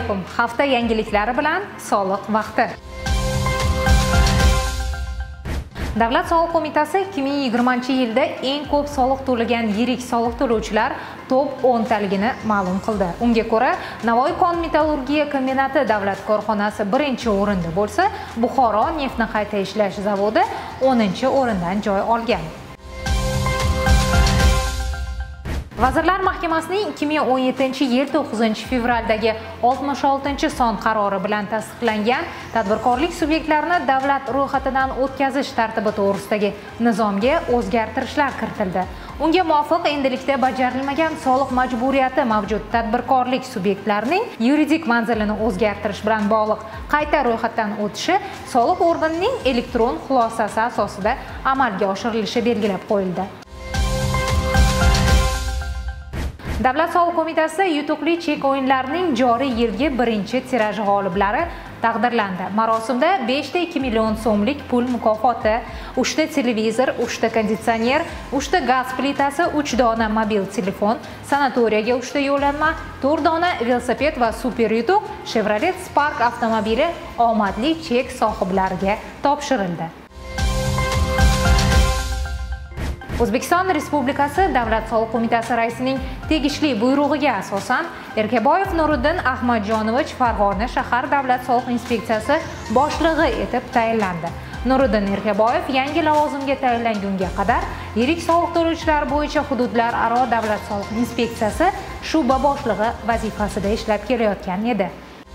alaykum. Hafta yangiliklari bilan soliq vaqti. Davlat soliq qo'mitasi 2020-yilda eng ko'p soliq to'lagan yirik soliq to'lovchilar top 10 taligini ma'lum qildi. Unga ko'ra, Navoiy kon-metallurgiya kombinati davlat korxonasi 1-o'rinda bo'lsa, Buxoro neftni qayta ishlash zavodi 10-o'rindan joy olgan. Vazirlar Mahkamasining 2017-yil 9-fevraldagi 66-son qarori bilan tasdiqlangan tadbirkorlik subyektlarini davlat ro'yxatidan o'tkazish tartibi to'g'risidagi nizomga o'zgartirishlar kiritildi. Unga muvofiq endilikda bajarilmagan soliq majburiyati mavjud tadbirkorlik subyektlarining yuridik manzilini o'zgartirish bilan bog'liq qayta ro'yxatdan o'tishi soliq organining elektron xulosasi asosida amalga oshirilishi belgilab qo'yildi. Davlat soliq qo'mitasi yutuqli chek o'yinlarining joriy yilgi birinchi tiraji g'oliblari taqdirlandi. Marosimda 5 ta 2 million so'mlik pul mukofoti, 3 ta televizor, 3 ta konditsioner, 3 ta gaz plitasi, 3 dona mobil telefon, sanatoriyaga 3 ta yo'llanma, 4 dona velosiped va super yutuq Chevrolet Spark avtomobili omadli chek sohiblariga topshirildi. O'zbekiston Respublikasi Davlat soliq qo'mitasi raisining tegishli buyrug'iga asosan Erkaboyev Nuriddin Ahmadjonovich Farg'ona shahar davlat soliq inspeksiyasi boshlig'i etib tayinlandi. Nuriddin Erkaboyev yangi lavozimga tayinlangunga qadar yirik soliq to'lovchilar bo'yicha hududlararo davlat soliq inspeksiyasi shu'ba boshlig'i vazifasida ishlab kelayotgan edi.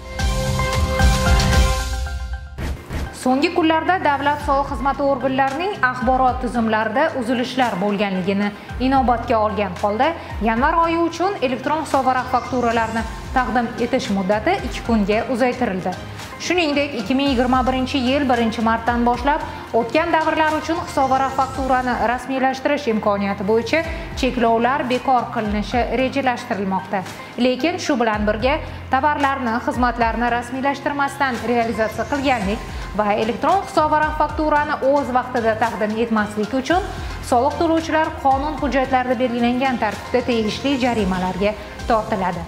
So'nggi kunlarda davlat soliq xizmati organlarining axborot tizimlarida uzilishlar bo'lganligini inobatga olgan holda yanvar oyi uchun elektron hisobvaraq fakturalarni taqdim etish muddati 2 kunga uzaytirildi. Shuningdek, 2021-yil 1-martdan boshlab o'tgan davrlar uchun hisobvaraq fakturani rasmiylashtirish imkoniyati bo'yicha cheklovlar bekor qilinishi rejalashtirilmoqda. Lekin shu bilan birga tovarlarni, xizmatlarni rasmiylashtirmasdan realizatsiya qilganlik va elektron hisobvaraq fakturani o'z vaqtida taqdim etmaslik uchun soliq to'lovchilar qonun hujjatlarida belgilangan tartibda tegishli jarimalarga tortiladi.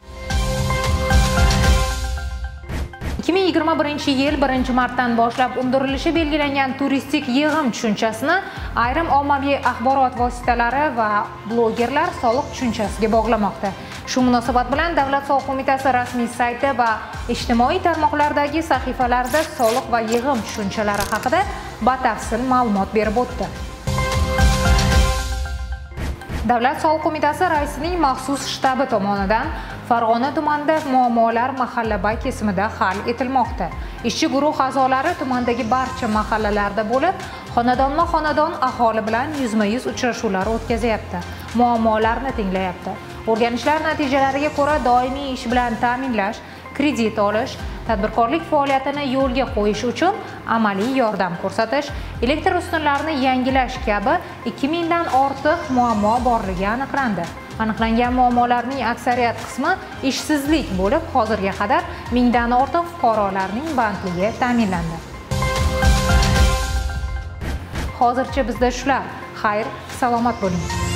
2021-yil 1-martdan boshlab undirilishi belgilangan turistik yig'im tushunchasini ayrim ommaviy axborot vositalari va blogerlar soliq tushunchasiga bog'lamoqda. Shu munosabat bilan Davlat soliq qo'mitasi rasmiy sayti va ijtimoiy tarmoqlardagi sahifalarida soliq va yig'im tushunchalari haqida batafsil ma'lumot berib o'tdi. Davlat soliq qo'mitasi raisining maxsus shtabi tomonidan Farg'ona tumanida muammolar mahallabay kesimida hal etilmoqda. Ishchi guruh a'zolari tumandagi barcha mahallalarda bo'lib, xonadonma-xonadon aholi bilan yuzma-yuz uchrashuvlar o'tkazyapti. Muammolarni tinglayapti. O'rganishlar natijalariga ko'ra doimiy ish bilan ta'minlash, kredit olish, tadbirkorlik faoliyatini yo'lga qo'yish uchun amaliy yordam ko'rsatish, elektr ustunlarini yangilash kabi 2000 dan ortiq muammo borligi aniqlandi. Aniqlangan muammolarning aksariyat qismi ishsizlik bo'lib, hozirga qadar 1000 dan ortiq fuqarolarning bandligi ta'minlandi. Hozircha bizda shular. Xayr, salomat bo'ling.